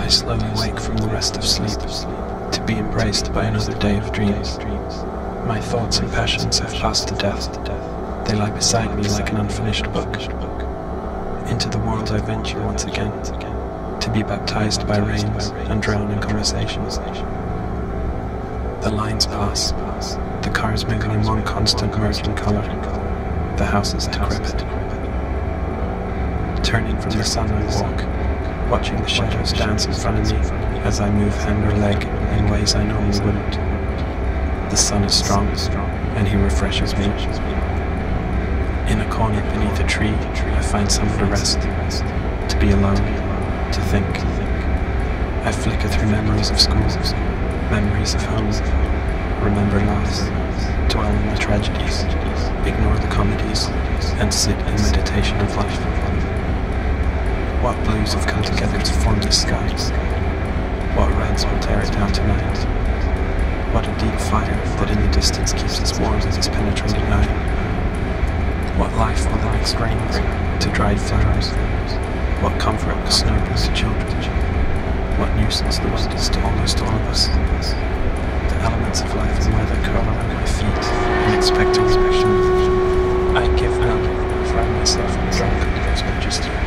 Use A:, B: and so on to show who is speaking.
A: I slowly wake from the rest of sleep, to be embraced by another day of dreams. My thoughts and passions have passed to death. They lie beside me like an unfinished book. Into the world I venture once again, to be baptized by rains and drown in conversations. The lines pass, the cars mingle in one constant merging colour. The house is decrepit. Turning from the sun I walk, watching the shadows dance in front of me as I move hand or leg in ways I normally wouldn't. The sun is strong, and he refreshes me. In a corner beneath a tree, I find somewhere to rest, to be alone, to think. I flicker through memories of school, memories of home, remember laughs, dwell on the tragedies, ignore the comedies, and sit in meditation of life. What blues have come together to form this sky? What reds will tear it down tonight? What a deep fire that in the distance keeps us warm with its penetrating eye. What life will the next rain bring to dried flowers? What comfort will snow bring to children? What nuisance the wind is to almost all of us? The elements of life and weather curl around my feet in expectant reaction. I give none, for I myself am drunk on those majesties.